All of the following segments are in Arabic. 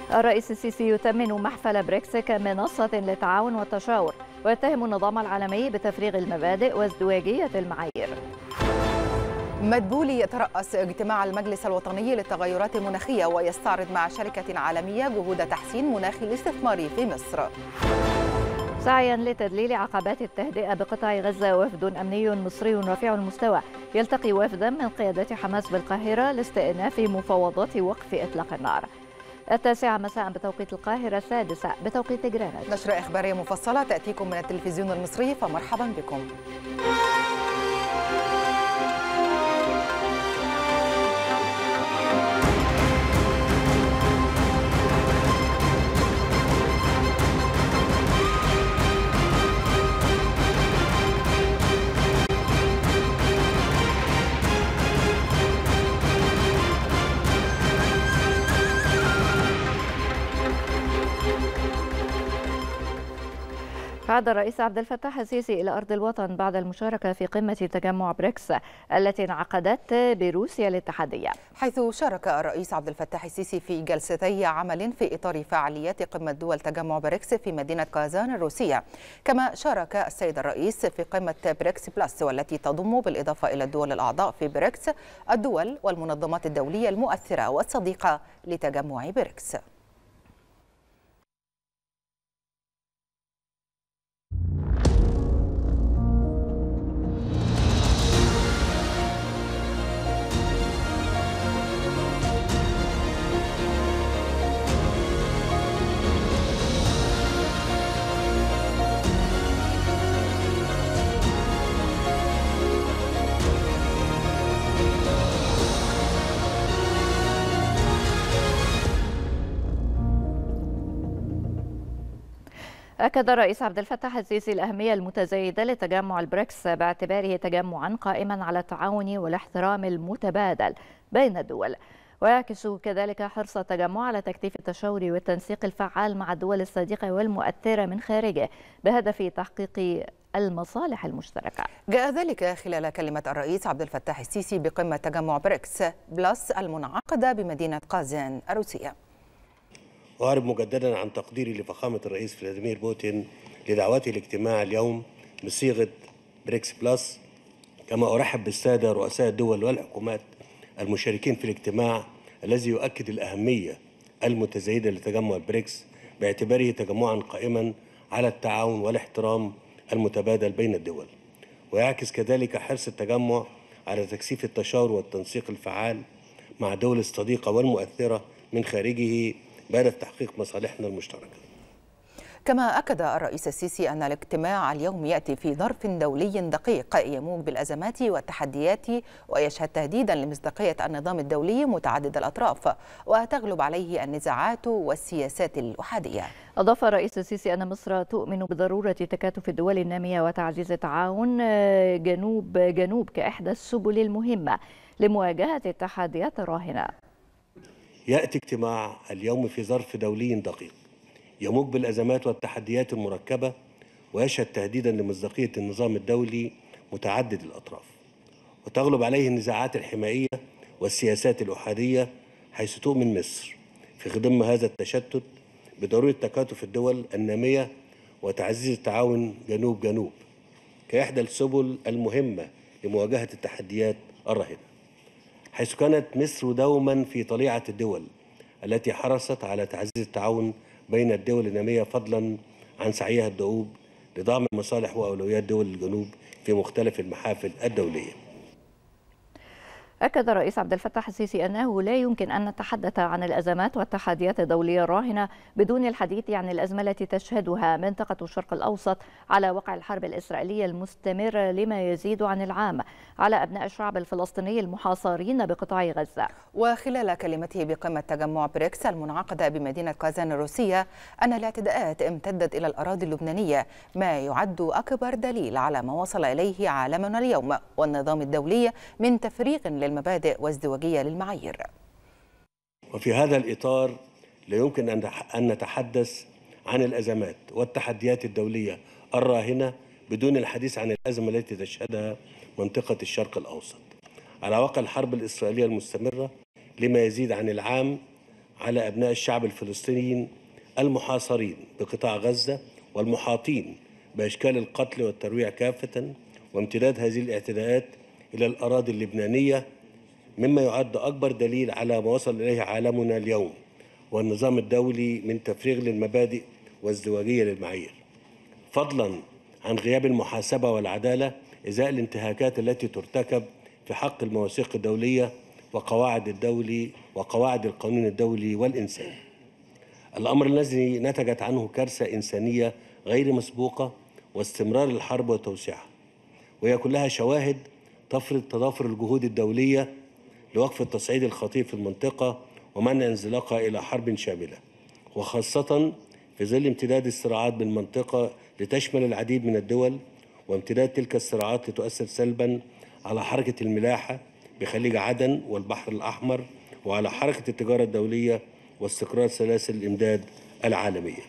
الرئيس السيسي يثمن محفل بريكس كمنصة للتعاون والتشاور، ويتهم النظام العالمي بتفريغ المبادئ وازدواجية المعايير. مدبولي يترأس اجتماع المجلس الوطني للتغيرات المناخية ويستعرض مع شركة عالمية جهود تحسين مناخ الاستثمار في مصر. سعيا لتذليل عقبات التهدئة بقطاع غزة، وفد أمني مصري رفيع المستوى يلتقي وفدا من قيادات حماس بالقاهرة لاستئناف مفاوضات وقف إطلاق النار. 9 مساء بتوقيت القاهرة، 6 بتوقيت جرينتش. نشرة إخبارية مفصلة تأتيكم من التلفزيون المصري، فمرحبا بكم. عاد الرئيس عبد الفتاح السيسي إلى أرض الوطن بعد المشاركة في قمة تجمع بريكس التي انعقدت بروسيا الاتحادية، حيث شارك الرئيس عبد الفتاح السيسي في جلستي عمل في إطار فعاليات قمة دول تجمع بريكس في مدينة كازان الروسية. كما شارك السيد الرئيس في قمة بريكس بلس، والتي تضم بالإضافة إلى الدول الأعضاء في بريكس الدول والمنظمات الدولية المؤثرة والصديقة لتجمع بريكس. أكد الرئيس عبد الفتاح السيسي الأهمية المتزايدة لتجمع البريكس باعتباره تجمعا قائما على التعاون والاحترام المتبادل بين الدول، ويعكس كذلك حرص التجمع على تكثيف التشاور والتنسيق الفعال مع الدول الصديقة والمؤثرة من خارجه بهدف تحقيق المصالح المشتركة. جاء ذلك خلال كلمة الرئيس عبد الفتاح السيسي بقمة تجمع بريكس بلس المنعقدة بمدينة قازان الروسية. أعرب مجددا عن تقديري لفخامة الرئيس فلاديمير بوتين لدعوته لاجتماع اليوم بصيغة بريكس بلس، كما أرحب بالسادة رؤساء الدول والحكومات المشاركين في الاجتماع الذي يؤكد الأهمية المتزايدة لتجمع البريكس باعتباره تجمعا قائما على التعاون والاحترام المتبادل بين الدول، ويعكس كذلك حرص التجمع على تكثيف التشاور والتنسيق الفعال مع الدول الصديقة والمؤثرة من خارجه بهدف تحقيق مصالحنا المشتركة. كما أكد الرئيس السيسي أن الاجتماع اليوم يأتي في ظرف دولي دقيق يموج بالأزمات والتحديات، ويشهد تهديدا لمصداقية النظام الدولي متعدد الأطراف، وتغلب عليه النزاعات والسياسات الأحادية. أضاف الرئيس السيسي أن مصر تؤمن بضرورة تكاتف الدول النامية وتعزيز التعاون جنوب جنوب كإحدى السبل المهمة لمواجهة التحديات الراهنة. يأتي اجتماع اليوم في ظرف دولي دقيق يموج بالأزمات والتحديات المركبة، ويشهد تهديدا لمصداقية النظام الدولي متعدد الأطراف، وتغلب عليه النزاعات الحمائية والسياسات الأحادية، حيث تؤمن مصر في خضم هذا التشتت بضرورة تكاتف الدول النامية وتعزيز التعاون جنوب جنوب كإحدى السبل المهمة لمواجهة التحديات الراهنة، حيث كانت مصر دوما في طليعة الدول التي حرصت على تعزيز التعاون بين الدول النامية، فضلا عن سعيها الدؤوب لدعم مصالح وأولويات دول الجنوب في مختلف المحافل الدولية. أكد الرئيس عبد الفتاح السيسي أنه لا يمكن أن نتحدث عن الأزمات والتحديات الدولية الراهنة بدون الحديث عن الأزمة التي تشهدها منطقة الشرق الأوسط على وقع الحرب الإسرائيلية المستمرة لما يزيد عن العام على أبناء الشعب الفلسطيني المحاصرين بقطاع غزة. وخلال كلمته بقمة تجمع بريكس المنعقدة بمدينة كازان الروسية أن الاعتداءات امتدت إلى الأراضي اللبنانية، ما يعد أكبر دليل على ما وصل إليه عالمنا اليوم والنظام الدولي من تفريغ للمبادئ وازدواجية للمعايير. وفي هذا الإطار لا يمكن أن نتحدث عن الأزمات والتحديات الدولية الراهنة بدون الحديث عن الأزمة التي تشهدها منطقة الشرق الأوسط على وقع الحرب الإسرائيلية المستمرة لما يزيد عن العام على أبناء الشعب الفلسطينيين المحاصرين بقطاع غزة والمحاطين بأشكال القتل والترويع كافة، وامتداد هذه الاعتداءات إلى الأراضي اللبنانية، مما يعد أكبر دليل على ما وصل إليه عالمنا اليوم والنظام الدولي من تفريغ للمبادئ وازدواجية للمعايير، فضلا عن غياب المحاسبة والعدالة إزاء الانتهاكات التي ترتكب في حق المواثيق الدولية وقواعد القانون الدولي والإنساني. الأمر الذي نتجت عنه كارثة إنسانية غير مسبوقة واستمرار الحرب وتوسيعها، وهي كلها شواهد تفرض تضافر الجهود الدولية لوقف التصعيد الخطير في المنطقة ومنع انزلاقها إلى حرب شاملة، وخاصة في ظل امتداد الصراعات بالمنطقة لتشمل العديد من الدول، وامتداد تلك الصراعات لتؤثر سلبا على حركة الملاحة بخليج عدن والبحر الأحمر وعلى حركة التجارة الدولية واستقرار سلاسل الإمداد العالمية.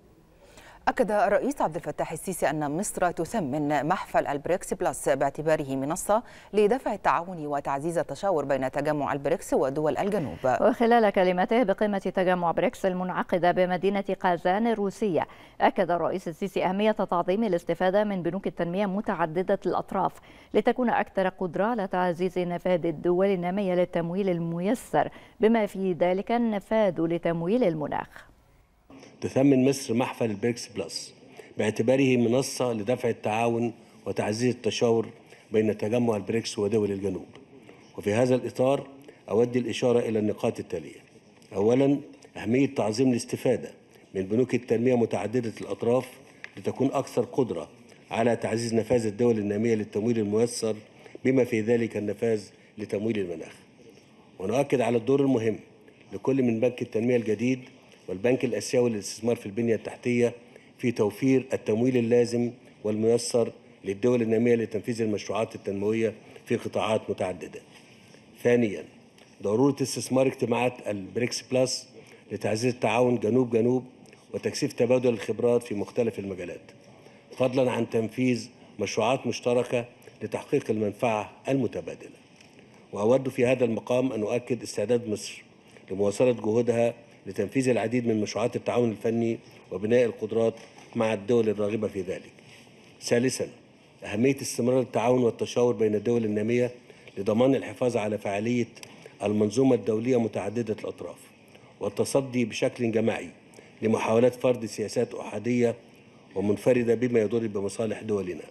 أكد الرئيس عبد الفتاح السيسي أن مصر تثمن محفل البريكس بلس باعتباره منصة لدفع التعاون وتعزيز التشاور بين تجمع البريكس ودول الجنوب. وخلال كلمته بقمة تجمع بريكس المنعقدة بمدينة قازان الروسية، أكد الرئيس السيسي أهمية تعظيم الاستفادة من بنوك التنمية متعددة الأطراف لتكون أكثر قدرة على تعزيز نفاذ الدول النامية للتمويل الميسر، بما في ذلك النفاذ لتمويل المناخ. تثمن مصر محفل البريكس بلس باعتباره منصة لدفع التعاون وتعزيز التشاور بين تجمع البريكس ودول الجنوب. وفي هذا الإطار أود الإشارة إلى النقاط التالية: أولاً، أهمية تعظيم الاستفادة من بنوك التنمية متعددة الأطراف لتكون أكثر قدرة على تعزيز نفاذ الدول النامية للتمويل الميسر، بما في ذلك النفاذ لتمويل المناخ. ونؤكد على الدور المهم لكل من بنك التنمية الجديد والبنك الآسيوي للاستثمار في البنية التحتية في توفير التمويل اللازم والميسر للدول النامية لتنفيذ المشروعات التنموية في قطاعات متعددة. ثانياً، ضرورة استثمار اجتماعات البريكس بلس لتعزيز التعاون جنوب وتكثيف تبادل الخبرات في مختلف المجالات، فضلاً عن تنفيذ مشروعات مشتركة لتحقيق المنفعة المتبادلة. وأود في هذا المقام أن أؤكد استعداد مصر لمواصلة جهودها لتنفيذ العديد من مشروعات التعاون الفني وبناء القدرات مع الدول الراغبة في ذلك. ثالثاً، أهمية استمرار التعاون والتشاور بين الدول النامية لضمان الحفاظ على فعالية المنظومة الدولية متعددة الأطراف والتصدي بشكل جماعي لمحاولات فرض سياسات أحادية ومنفردة بما يضر بمصالح دولنا.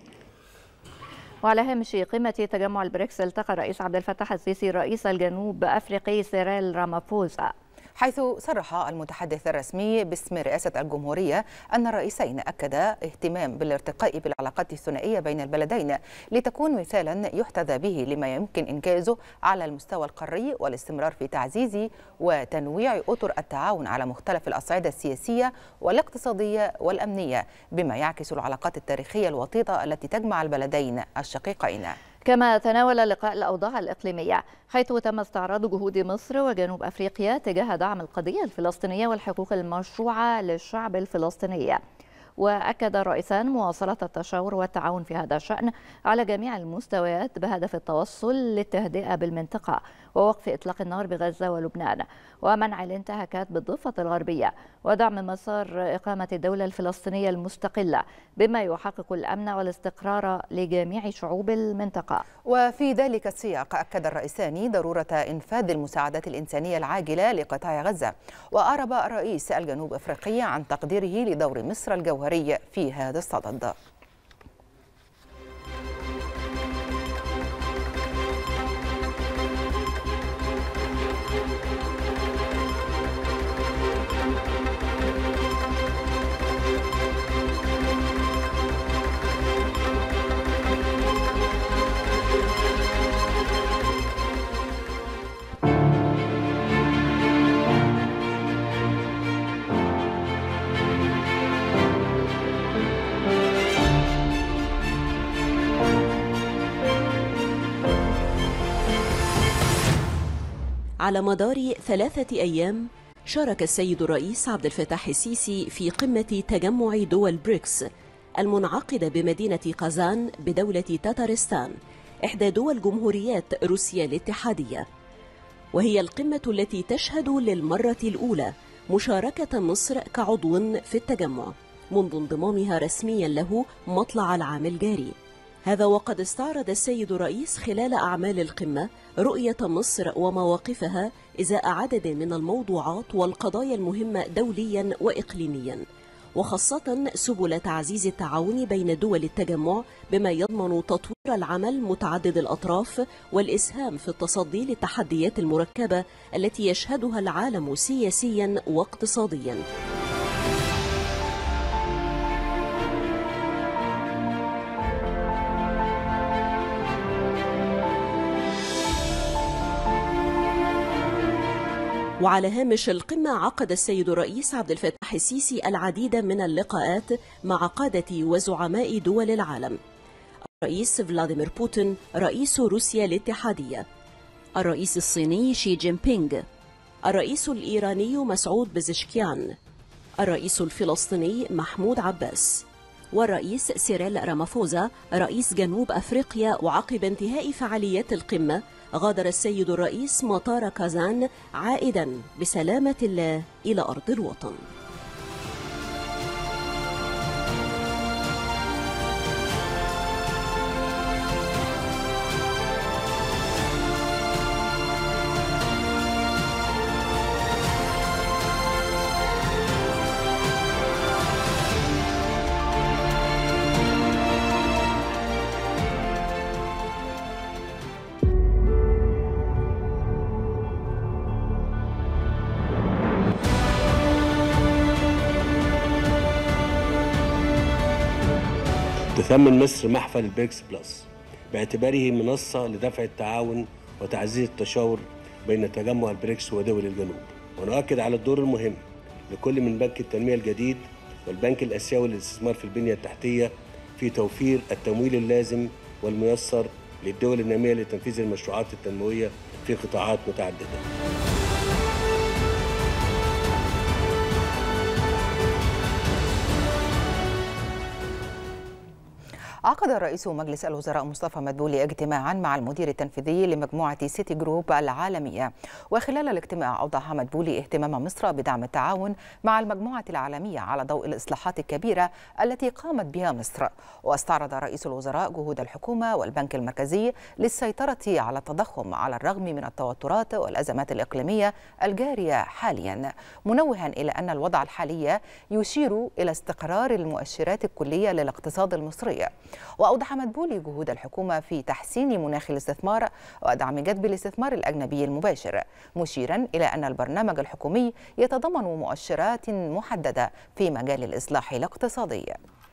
وعلى هامش قمة تجمع البريكس، التقى الرئيس عبد الفتاح السيسي رئيس الجنوب أفريقي سيريل رامافوزا، حيث صرح المتحدث الرسمي باسم رئاسة الجمهورية أن الرئيسين أكدا اهتمام بالارتقاء بالعلاقات الثنائية بين البلدين لتكون مثالا يحتذى به لما يمكن إنجازه على المستوى القاري، والاستمرار في تعزيز وتنويع أطر التعاون على مختلف الأصعدة السياسية والاقتصادية والأمنية، بما يعكس العلاقات التاريخية الوطيدة التي تجمع البلدين الشقيقين. كما تناول اللقاء الأوضاع الإقليمية، حيث تم استعراض جهود مصر وجنوب أفريقيا تجاه دعم القضية الفلسطينية والحقوق المشروعة للشعب الفلسطيني. وأكد الرئيسان مواصلة التشاور والتعاون في هذا الشأن على جميع المستويات بهدف التوصل للتهدئة بالمنطقة ووقف إطلاق النار بغزة ولبنان ومنع الانتهاكات بالضفة الغربية ودعم مسار إقامة الدولة الفلسطينية المستقلة بما يحقق الأمن والاستقرار لجميع شعوب المنطقة. وفي ذلك السياق أكد الرئيسان ضرورة إنفاذ المساعدات الإنسانية العاجلة لقطاع غزة، وأعرب الرئيس الجنوب أفريقي عن تقديره لدور مصر الجوهري في هذا الصدد. على مدار 3 أيام شارك السيد الرئيس عبد الفتاح السيسي في قمة تجمع دول بريكس المنعقدة بمدينة قازان بدولة تتارستان، إحدى دول جمهوريات روسيا الاتحادية. وهي القمة التي تشهد للمرة الأولى مشاركة مصر كعضو في التجمع منذ انضمامها رسميا له مطلع العام الجاري. هذا وقد استعرض السيد الرئيس خلال أعمال القمة رؤية مصر ومواقفها إزاء عدد من الموضوعات والقضايا المهمة دوليا وإقليميا، وخاصة سبل تعزيز التعاون بين دول التجمع بما يضمن تطوير العمل متعدد الأطراف والإسهام في التصدي للتحديات المركبة التي يشهدها العالم سياسيا واقتصاديا. وعلى هامش القمة عقد السيد الرئيس عبد الفتاح السيسي العديد من اللقاءات مع قادة وزعماء دول العالم: الرئيس فلاديمير بوتين رئيس روسيا الاتحادية، الرئيس الصيني شي جين بينغ، الرئيس الإيراني مسعود بزشكيان، الرئيس الفلسطيني محمود عباس، والرئيس سيريل رامافوزا رئيس جنوب أفريقيا. وعقب انتهاء فعاليات القمة غادر السيد الرئيس مطار كازان عائدا بسلامة الله إلى أرض الوطن. تثمن مصر محفل البريكس بلس باعتباره منصة لدفع التعاون وتعزيز التشاور بين تجمع البريكس ودول الجنوب، ونؤكد على الدور المهم لكل من بنك التنمية الجديد والبنك الآسيوي للاستثمار في البنية التحتية في توفير التمويل اللازم والميسر للدول النامية لتنفيذ المشروعات التنموية في قطاعات متعددة. عقد رئيس مجلس الوزراء مصطفى مدبولي اجتماعا مع المدير التنفيذي لمجموعة سيتي جروب العالمية، وخلال الاجتماع أوضح مدبولي اهتمام مصر بدعم التعاون مع المجموعة العالمية على ضوء الإصلاحات الكبيرة التي قامت بها مصر. واستعرض رئيس الوزراء جهود الحكومة والبنك المركزي للسيطرة على التضخم على الرغم من التوترات والأزمات الإقليمية الجارية حاليا، منوها إلى أن الوضع الحالي يشير إلى استقرار المؤشرات الكلية للاقتصاد المصري. وأوضح مدبولي جهود الحكومة في تحسين مناخ الاستثمار ودعم جذب الاستثمار الأجنبي المباشر، مشيرا إلى أن البرنامج الحكومي يتضمن مؤشرات محددة في مجال الإصلاح الاقتصادي.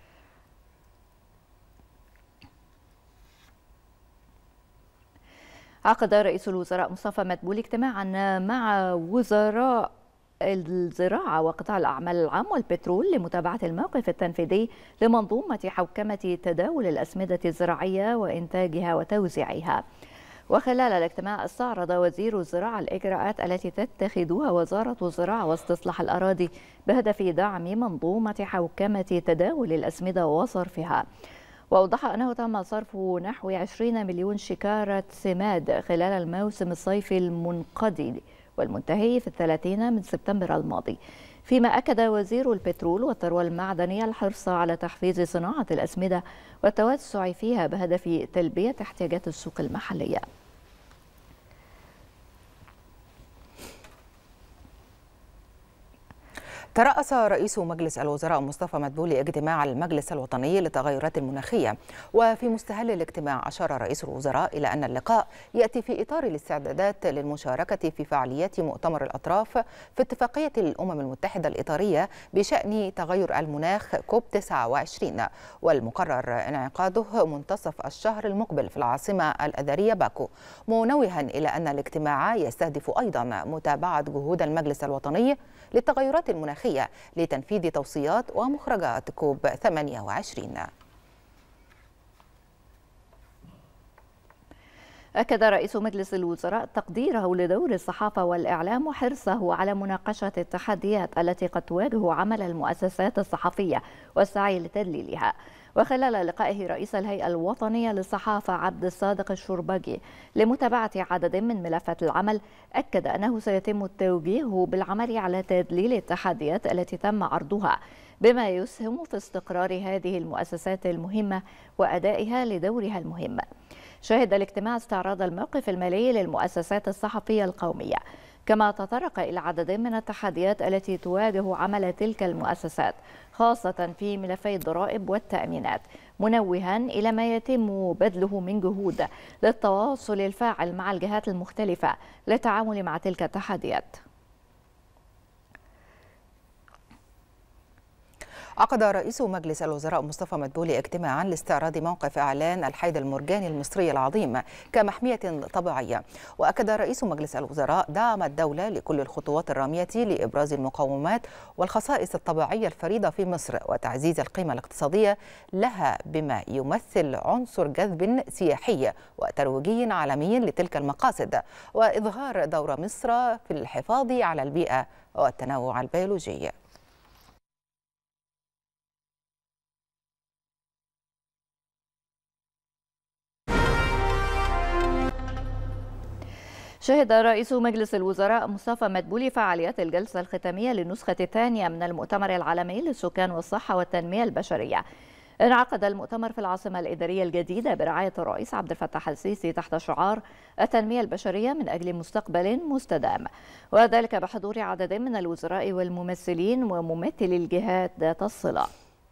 عقد رئيس الوزراء مصطفى مدبولي اجتماعا مع وزراء الزراعة وقطاع الأعمال العام والبترول لمتابعة الموقف التنفيذي لمنظومة حوكمة تداول الأسمدة الزراعية وإنتاجها وتوزيعها. وخلال الاجتماع استعرض وزير الزراعة الإجراءات التي تتخذها وزارة الزراعة واستصلاح الأراضي بهدف دعم منظومة حوكمة تداول الأسمدة وصرفها. وأوضح أنه تم صرف نحو 20 مليون شكارة سماد خلال الموسم الصيفي المنقضي والمنتهي في 30 من سبتمبر الماضي، فيما أكد وزير البترول والثروة المعدنية الحرص على تحفيز صناعة الأسمدة والتوسع فيها بهدف تلبية احتياجات السوق المحلية. ترأس رئيس مجلس الوزراء مصطفى مدبولي اجتماع المجلس الوطني للتغيرات المناخية، وفي مستهل الاجتماع أشار رئيس الوزراء إلى أن اللقاء يأتي في إطار الاستعدادات للمشاركة في فعاليات مؤتمر الأطراف في اتفاقية الأمم المتحدة الإطارية بشأن تغير المناخ كوب 29، والمقرر انعقاده منتصف الشهر المقبل في العاصمة الأذرية باكو، منوها إلى أن الاجتماع يستهدف أيضا متابعة جهود المجلس الوطني للتغيرات المناخية لتنفيذ توصيات ومخرجات كوب 28. أكد رئيس مجلس الوزراء تقديره لدور الصحافة والإعلام وحرصه على مناقشة التحديات التي قد تواجه عمل المؤسسات الصحفية والسعي لتدليلها. وخلال لقائه رئيس الهيئة الوطنية للصحافة عبد الصادق الشربجي لمتابعة عدد من ملفات العمل، أكد أنه سيتم التوجيه بالعمل على تدليل التحديات التي تم عرضها، بما يسهم في استقرار هذه المؤسسات المهمة وأدائها لدورها المهم. شهد الاجتماع استعراض الموقف المالي للمؤسسات الصحفية القومية، كما تطرق إلى عدد من التحديات التي تواجه عمل تلك المؤسسات، خاصة في ملفي الضرائب والتأمينات، منوها إلى ما يتم بذله من جهود للتواصل الفاعل مع الجهات المختلفة للتعامل مع تلك التحديات. عقد رئيس مجلس الوزراء مصطفى مدبولي اجتماعا لاستعراض موقف إعلان الحيد المرجاني المصري العظيم كمحمية طبيعية. وأكد رئيس مجلس الوزراء دعم الدولة لكل الخطوات الرامية لإبراز المقومات والخصائص الطبيعية الفريدة في مصر وتعزيز القيمة الاقتصادية لها، بما يمثل عنصر جذب سياحي وترويجي عالمي لتلك المقاصد، وإظهار دور مصر في الحفاظ على البيئة والتنوع البيولوجي. شهد رئيس مجلس الوزراء مصطفى مدبولي فعاليات الجلسة الختامية للنسخة الثانية من المؤتمر العالمي للسكان والصحة والتنمية البشرية. انعقد المؤتمر في العاصمة الإدارية الجديدة برعاية الرئيس عبد الفتاح السيسي تحت شعار التنمية البشرية من أجل مستقبل مستدام، وذلك بحضور عدد من الوزراء والممثلين وممثلي الجهات ذات الصلة.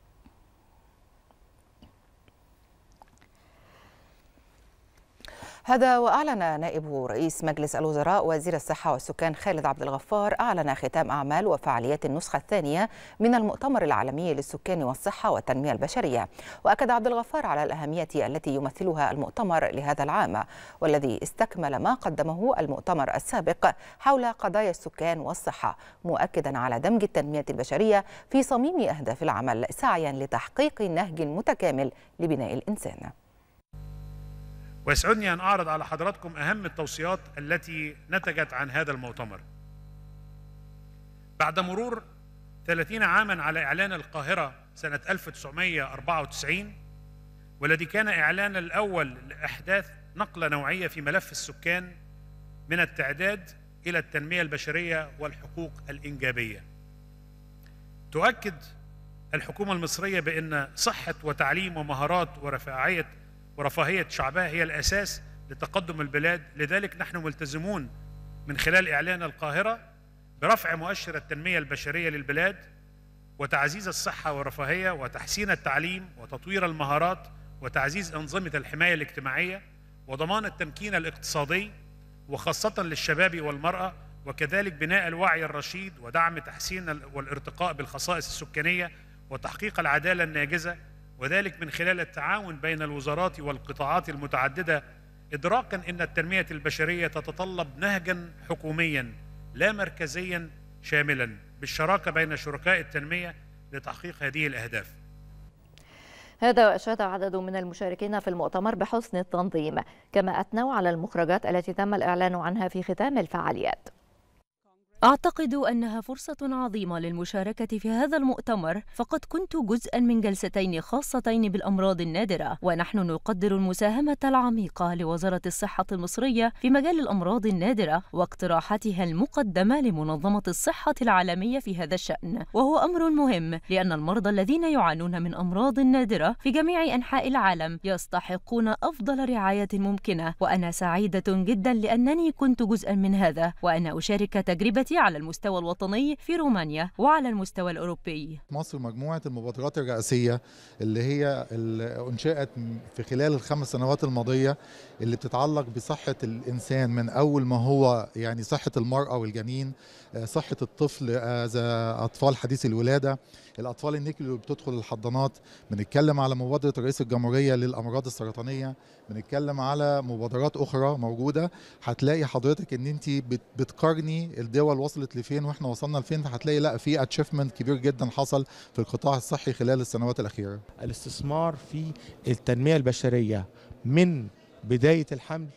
هذا وأعلن نائب رئيس مجلس الوزراء وزير الصحة والسكان خالد عبد الغفار أعلن ختام أعمال وفعاليات النسخة الثانية من المؤتمر العالمي للسكان والصحة والتنمية البشرية. وأكد عبد الغفار على الأهمية التي يمثلها المؤتمر لهذا العام، والذي استكمل ما قدمه المؤتمر السابق حول قضايا السكان والصحة، مؤكدا على دمج التنمية البشرية في صميم أهداف العمل سعيا لتحقيق نهج متكامل لبناء الإنسان. ويسعدني أن أعرض على حضراتكم أهم التوصيات التي نتجت عن هذا المؤتمر. بعد مرور 30 عاما على إعلان القاهرة سنة 1994، والذي كان إعلانا الأول لإحداث نقلة نوعية في ملف السكان من التعداد إلى التنمية البشرية والحقوق الإنجابية، تؤكد الحكومة المصرية بأن صحة وتعليم ومهارات ورفاهية شعبها هي الأساس لتقدم البلاد. لذلك نحن ملتزمون من خلال إعلان القاهرة برفع مؤشر التنمية البشرية للبلاد، وتعزيز الصحة والرفاهية، وتحسين التعليم، وتطوير المهارات، وتعزيز أنظمة الحماية الاجتماعية، وضمان التمكين الاقتصادي وخاصة للشباب والمرأة، وكذلك بناء الوعي الرشيد ودعم تحسين والارتقاء بالخصائص السكانية وتحقيق العدالة الناجزة، وذلك من خلال التعاون بين الوزارات والقطاعات المتعددة، إدراكا أن التنمية البشرية تتطلب نهجا حكوميا لا مركزيا شاملا بالشراكة بين شركاء التنمية لتحقيق هذه الأهداف. هذا وأشاد عدد من المشاركين في المؤتمر بحسن التنظيم، كما أثنوا على المخرجات التي تم الإعلان عنها في ختام الفعاليات. أعتقد أنها فرصة عظيمة للمشاركة في هذا المؤتمر، فقد كنت جزءاً من جلستين خاصتين بالأمراض النادرة، ونحن نقدر المساهمة العميقة لوزارة الصحة المصرية في مجال الأمراض النادرة واقتراحاتها المقدمة لمنظمة الصحة العالمية في هذا الشأن، وهو أمر مهم لأن المرضى الذين يعانون من أمراض نادرة في جميع أنحاء العالم يستحقون أفضل رعاية ممكنة. وأنا سعيدة جداً لأنني كنت جزءاً من هذا، وأنا أشارك تجربتي على المستوى الوطني في رومانيا وعلى المستوى الأوروبي. مصر مجموعة المبادرات الرئاسية اللي هي انشأت في خلال ال5 سنوات الماضية، اللي بتتعلق بصحة الإنسان من أول ما هو يعني صحة المرأة والجنين، صحة الطفل أطفال حديث الولادة، الأطفال النكل اللي بتدخل الحضانات، بنتكلم على مبادرة رئيس الجمهورية للأمراض السرطانية، بنتكلم على مبادرات أخرى موجودة. هتلاقي حضرتك إن أنت بتقارني الدول وصلت لفين وإحنا وصلنا لفين، فهتلاقي لا في اتشيفمنت كبير جدا حصل في القطاع الصحي خلال السنوات الأخيرة. الاستثمار في التنمية البشرية من بداية الحمل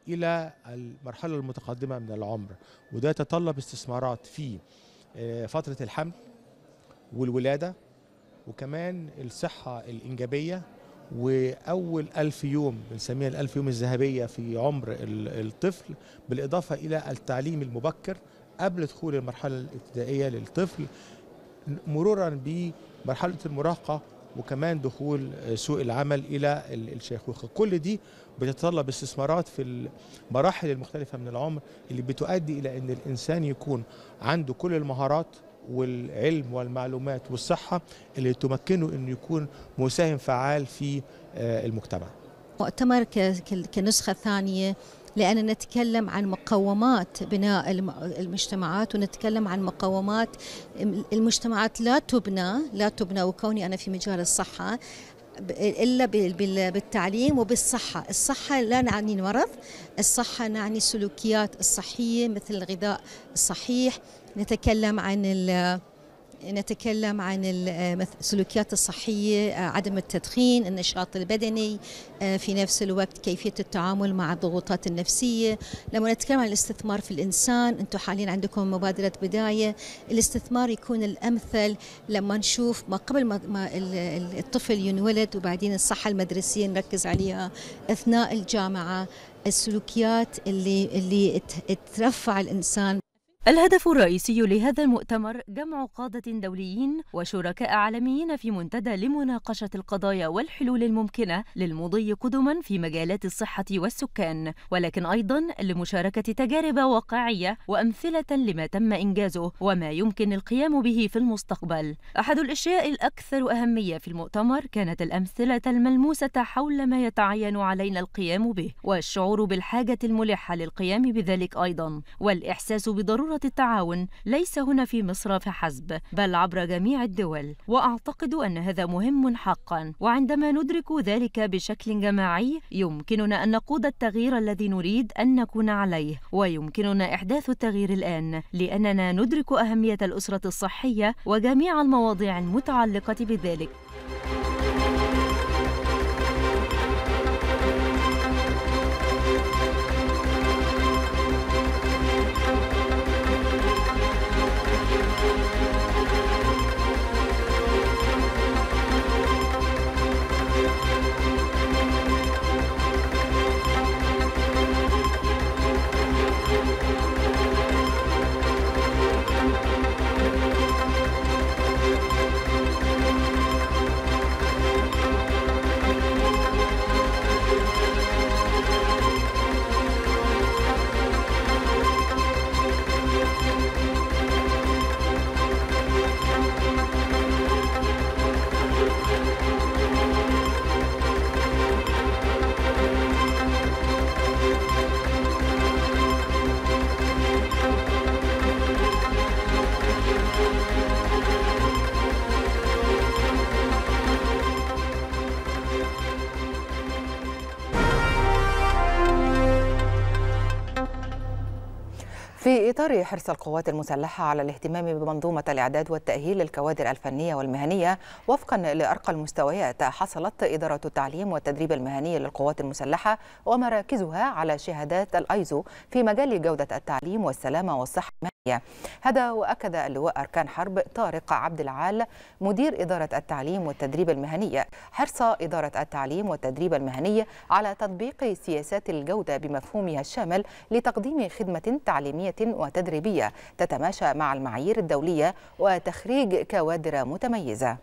إلى المرحلة المتقدمة من العمر، وده يتطلب استثمارات في فترة الحمل والولادة، وكمان الصحة الإنجابية، وأول 1000 يوم بنسميها ال1000 يوم الذهبية في عمر الطفل، بالإضافة إلى التعليم المبكر قبل دخول المرحلة الابتدائية للطفل، مرورا بمرحلة المراهقة، وكمان دخول سوق العمل إلى الشيخوخة. كل دي بتتطلب استثمارات في المراحل المختلفة من العمر، اللي بتؤدي إلى أن الإنسان يكون عنده كل المهارات والعلم والمعلومات والصحة اللي تمكنه أنه يكون مساهم فعال في المجتمع. مؤتمر كنسخة ثانية، لأن نتكلم عن مقومات بناء المجتمعات، ونتكلم عن مقومات المجتمعات لا تبنى، وكوني أنا في مجال الصحة إلا بالتعليم وبالصحة. الصحة لا نعني المرض، الصحة نعني السلوكيات الصحية مثل الغذاء الصحيح، نتكلم عن السلوكيات الصحية، عدم التدخين، النشاط البدني، في نفس الوقت كيفية التعامل مع الضغوطات النفسية. لما نتكلم عن الاستثمار في الإنسان، أنتم حاليا عندكم مبادرة بداية، الاستثمار يكون الأمثل لما نشوف ما قبل ما الطفل ينولد، وبعدين الصحة المدرسية نركز عليها أثناء الجامعة، السلوكيات اللي ترفع الإنسان. الهدف الرئيسي لهذا المؤتمر جمع قادة دوليين وشركاء عالميين في منتدى لمناقشة القضايا والحلول الممكنة للمضي قدما في مجالات الصحة والسكان، ولكن أيضا لمشاركة تجارب واقعية وأمثلة لما تم إنجازه وما يمكن القيام به في المستقبل. أحد الأشياء الأكثر أهمية في المؤتمر كانت الأمثلة الملموسة حول ما يتعين علينا القيام به، والشعور بالحاجة الملحة للقيام بذلك أيضا، والإحساس بضرورة التعاون ليس هنا في مصر فحسب، بل عبر جميع الدول. وأعتقد أن هذا مهم حقا، وعندما ندرك ذلك بشكل جماعي يمكننا أن نقود التغيير الذي نريد أن نكون عليه، ويمكننا إحداث التغيير الآن، لأننا ندرك أهمية الأسرة الصحية وجميع المواضيع المتعلقة بذلك. في إطار حرص القوات المسلحة على الاهتمام بمنظومة الإعداد والتأهيل للكوادر الفنية والمهنية وفقا لأرقى المستويات، حصلت إدارة التعليم والتدريب المهني للقوات المسلحة ومراكزها على شهادات الأيزو في مجال جودة التعليم والسلامة والصحة المهنية. هذا وأكد اللواء أركان حرب طارق عبد العال مدير إدارة التعليم والتدريب المهني حرص إدارة التعليم والتدريب المهني على تطبيق سياسات الجودة بمفهومها الشامل لتقديم خدمة تعليمية وتدريبية تتماشى مع المعايير الدولية وتخريج كوادر متميزة.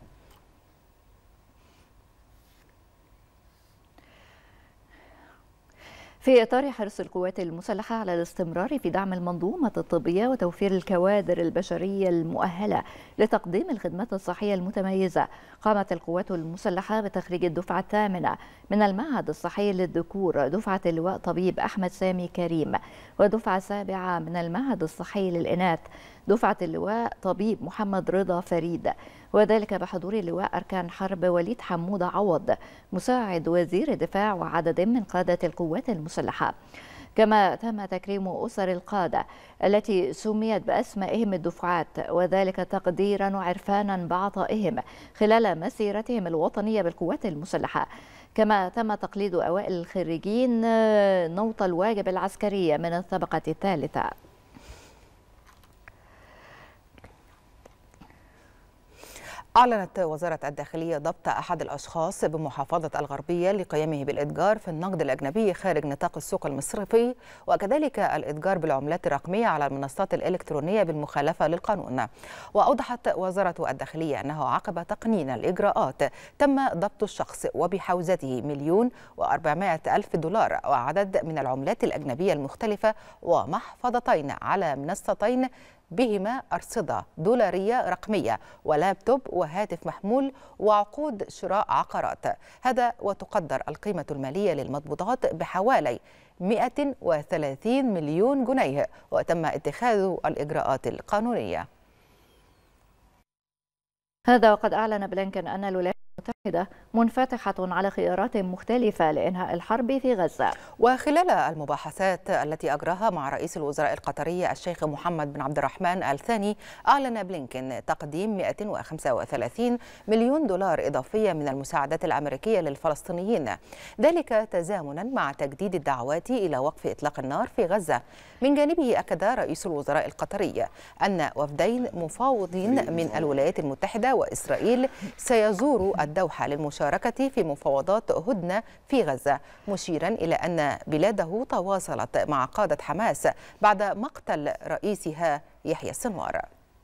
في إطار حرص القوات المسلحة على الاستمرار في دعم المنظومة الطبية وتوفير الكوادر البشرية المؤهلة لتقديم الخدمات الصحية المتميزة، قامت القوات المسلحة بتخريج الدفعة الثامنة من المعهد الصحي للذكور دفعة اللواء طبيب أحمد سامي كريم، ودفعة سابعة من المعهد الصحي للإناث دفعة اللواء طبيب محمد رضا فريد، وذلك بحضور اللواء أركان حرب وليد حمودة عوض مساعد وزير الدفاع وعدد من قادة القوات المسلحة. كما تم تكريم أسر القادة التي سميت بأسمائهم الدفعات، وذلك تقديرا وعرفانا بعطائهم خلال مسيرتهم الوطنية بالقوات المسلحة. كما تم تقليد أوائل الخريجين نوط الواجب العسكري من الطبقة الثالثة. أعلنت وزارة الداخلية ضبط أحد الأشخاص بمحافظة الغربية لقيامه بالإتجار في النقد الأجنبي خارج نطاق السوق المصرفي، وكذلك الإتجار بالعملات الرقمية على المنصات الإلكترونية بالمخالفة للقانون. وأوضحت وزارة الداخلية أنه عقب تقنين الإجراءات تم ضبط الشخص وبحوزته $1,400,000 وعدد من العملات الأجنبية المختلفة ومحفظتين على منصتين بهما أرصدة دولارية رقمية ولابتوب وهاتف محمول وعقود شراء عقارات. هذا وتقدر القيمة المالية للمضبوطات بحوالي 130 مليون جنيه، وتم اتخاذ الإجراءات القانونية. هذا وقد أعلن بلينكن أن الولايات المتحدة منفتحة على خيارات مختلفة لإنهاء الحرب في غزة. وخلال المباحثات التي أجراها مع رئيس الوزراء القطري الشيخ محمد بن عبد الرحمن آل ثاني، أعلن بلينكن تقديم 135 مليون دولار إضافية من المساعدات الأمريكية للفلسطينيين، ذلك تزامنا مع تجديد الدعوات إلى وقف إطلاق النار في غزة. من جانبه أكد رئيس الوزراء القطري أن وفدين مفاوضين من الولايات المتحدة وإسرائيل سيزوروا الدوحة للمشاركة في مفاوضات هدنة في غزة، مشيرا إلى أن بلاده تواصلت مع قادة حماس بعد مقتل رئيسها يحيى السنوار.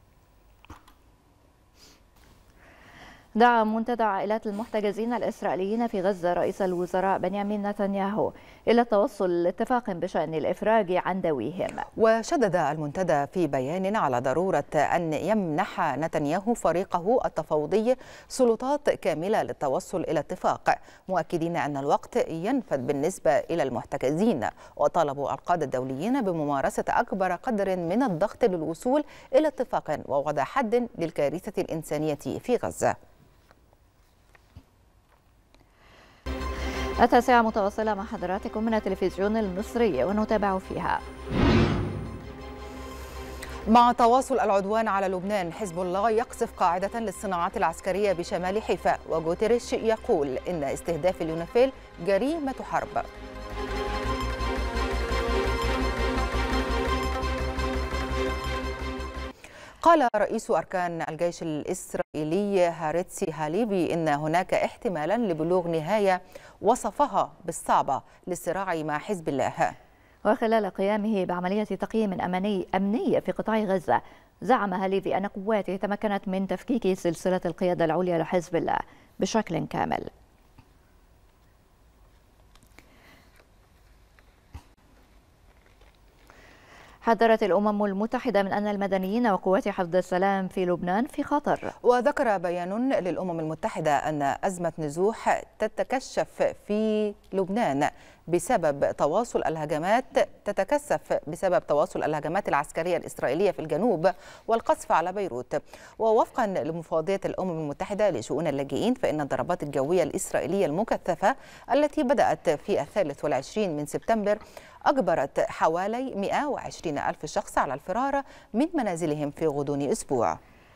دعا منتدى عائلات المحتجزين الإسرائيليين في غزة رئيس الوزراء بنيامين نتنياهو إلى التوصل لاتفاق بشأن الإفراج عن ذويهم. وشدد المنتدى في بيان على ضرورة أن يمنح نتنياهو فريقه التفاوضي سلطات كاملة للتوصل إلى اتفاق، مؤكدين أن الوقت ينفذ بالنسبة إلى المحتجزين، وطالبوا القادة الدوليين بممارسة أكبر قدر من الضغط للوصول إلى اتفاق ووضع حد للكارثة الإنسانية في غزة. التاسعة متواصلة مع حضراتكم من التلفزيون المصري ونتابع فيها. مع تواصل العدوان على لبنان، حزب الله يقصف قاعدة للصناعات العسكرية بشمال حيفا، وغوتيريش يقول إن استهداف اليونيفيل جريمة حرب. قال رئيس أركان الجيش الإسرائيلي هارتسي هاليفي إن هناك احتمالا لبلوغ نهاية وصفها بالصعبة للصراع مع حزب الله. وخلال قيامه بعملية تقييم أمني في قطاع غزة، زعم هاليفي أن قواته تمكنت من تفكيك سلسلة القيادة العليا لحزب الله بشكل كامل. حذرت الأمم المتحدة من أن المدنيين وقوات حفظ السلام في لبنان في خطر. وذكر بيان للأمم المتحدة أن أزمة نزوح تتكشف في لبنان بسبب تواصل الهجمات العسكرية الإسرائيلية في الجنوب والقصف على بيروت. ووفقا لمفوضية الأمم المتحدة لشؤون اللاجئين، فإن الضربات الجوية الإسرائيلية المكثفة التي بدأت في 23 من سبتمبر أجبرت حوالي 120 ألف شخص على الفرار من منازلهم في غضون أسبوع.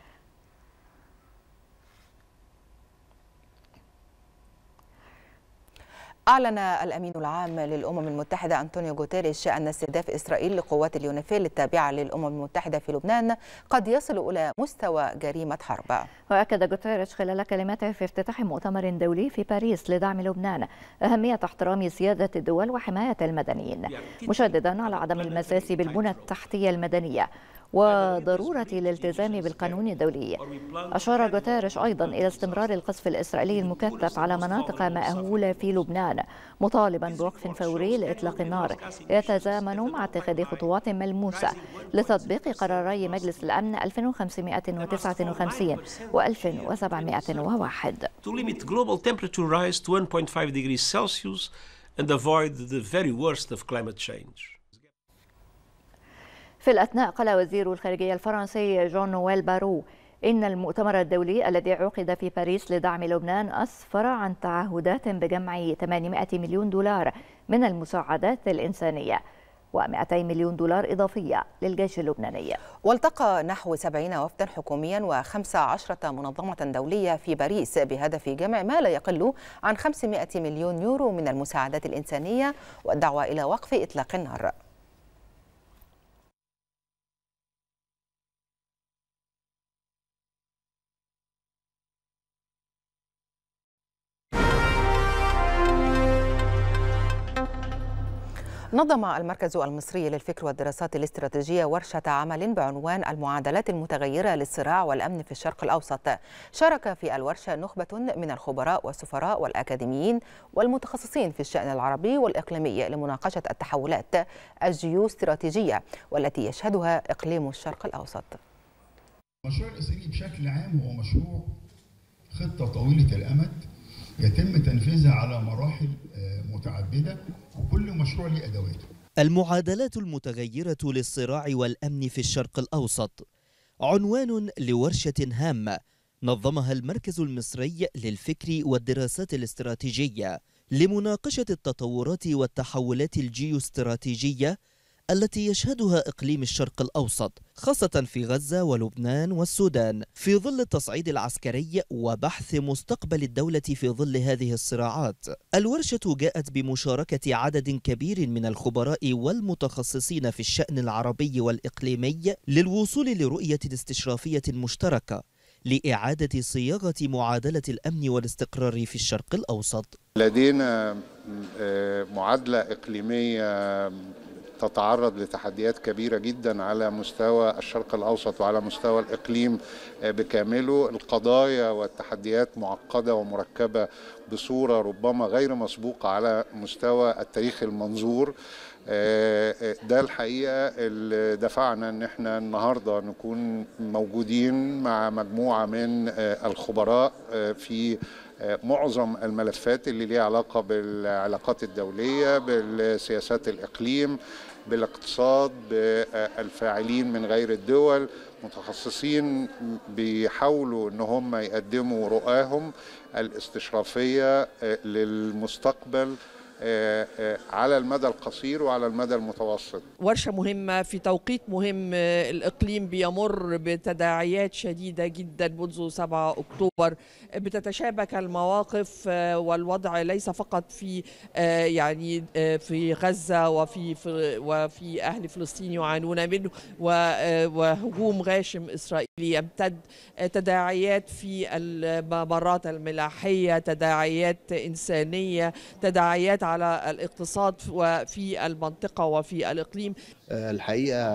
أعلن الأمين العام للأمم المتحدة أنطونيو غوتيريش أن استهداف إسرائيل لقوات اليونيفيل التابعة للأمم المتحدة في لبنان قد يصل إلى مستوى جريمة حرب. وأكد غوتيريش خلال كلمته في افتتاح مؤتمر دولي في باريس لدعم لبنان أهمية احترام سيادة الدول وحماية المدنيين، مشددا على عدم المساس بالبنى التحتية المدنية وضرورة الالتزام بالقانون الدولي. أشار غوتيريش أيضا إلى استمرار القصف الإسرائيلي المكثف على مناطق مأهولة في لبنان، مطالبا بوقف فوري لإطلاق النار يتزامن مع اتخاذ خطوات ملموسة لتطبيق قراري مجلس الأمن 2559 و 1701 to limit global temperature rise to 1.5 degrees Celsius and avoid the very worst of climate change. في الأثناء قال وزير الخارجية الفرنسي جون نويل بارو إن المؤتمر الدولي الذي عقد في باريس لدعم لبنان أسفر عن تعهدات بجمع 800 مليون دولار من المساعدات الإنسانية و200 مليون دولار إضافية للجيش اللبناني. والتقى نحو 70 وفدا حكوميا و15 منظمة دولية في باريس بهدف جمع ما لا يقل عن 500 مليون يورو من المساعدات الإنسانية والدعوة إلى وقف إطلاق النار. نظم المركز المصري للفكر والدراسات الاستراتيجية ورشة عمل بعنوان المعادلات المتغيرة للصراع والأمن في الشرق الأوسط. شارك في الورشة نخبة من الخبراء والسفراء والأكاديميين والمتخصصين في الشأن العربي والإقليمي لمناقشة التحولات الجيوستراتيجية والتي يشهدها إقليم الشرق الأوسط. المشروع الإسرائيلي بشكل عام هو مشروع خطة طويلة الأمد يتم تنفيذها على مراحل متعددة وكل مشروع له أدواته. المعادلات المتغيرة للصراع والأمن في الشرق الأوسط عنوان لورشة هامة نظمها المركز المصري للفكر والدراسات الاستراتيجية لمناقشة التطورات والتحولات الجيوستراتيجية التي يشهدها إقليم الشرق الأوسط خاصة في غزة ولبنان والسودان في ظل التصعيد العسكري وبحث مستقبل الدولة في ظل هذه الصراعات. الورشة جاءت بمشاركة عدد كبير من الخبراء والمتخصصين في الشأن العربي والإقليمي للوصول لرؤية استشرافية مشتركة لإعادة صياغة معادلة الأمن والاستقرار في الشرق الأوسط. لدينا معادلة إقليمية تتعرض لتحديات كبيرة جدا على مستوى الشرق الأوسط وعلى مستوى الإقليم بكامله. القضايا والتحديات معقدة ومركبة بصورة ربما غير مسبوقة على مستوى التاريخ المنظور. ده الحقيقة اللي دفعنا ان احنا النهاردة نكون موجودين مع مجموعة من الخبراء في معظم الملفات اللي ليها علاقة بالعلاقات الدولية، بالسياسات الإقليم، بالاقتصاد، بالفاعلين من غير الدول، متخصصين بيحاولوا ان هم يقدموا رؤاهم الاستشرافية للمستقبل على المدى القصير وعلى المدى المتوسط. ورشة مهمة في توقيت مهم. الإقليم بيمر بتداعيات شديدة جدا منذ 7 أكتوبر. بتتشابك المواقف والوضع ليس فقط في يعني في غزة وفي أهل فلسطين يعانون منه وهجوم غاشم إسرائيلي يمتد. تداعيات في الممرات الملاحية، تداعيات إنسانية، تداعيات على الاقتصاد وفي المنطقة وفي الإقليم. الحقيقة